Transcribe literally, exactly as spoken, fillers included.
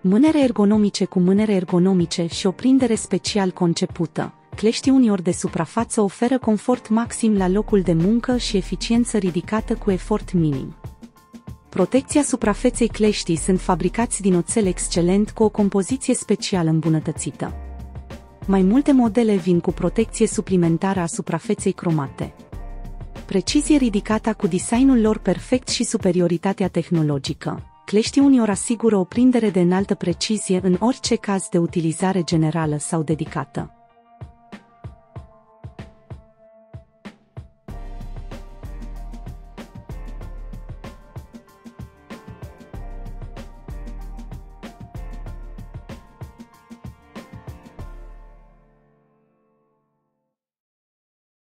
Mânere ergonomice cu mânere ergonomice și o prindere special concepută. Cleștii Unior de suprafață oferă confort maxim la locul de muncă și eficiență ridicată cu efort minim. Protecția suprafeței cleștii sunt fabricați din oțel excelent cu o compoziție special îmbunătățită. Mai multe modele vin cu protecție suplimentară a suprafeței cromate. Precizie ridicată cu designul lor perfect și superioritatea tehnologică. Cleștii Unior asigură o prindere de înaltă precizie în orice caz de utilizare generală sau dedicată.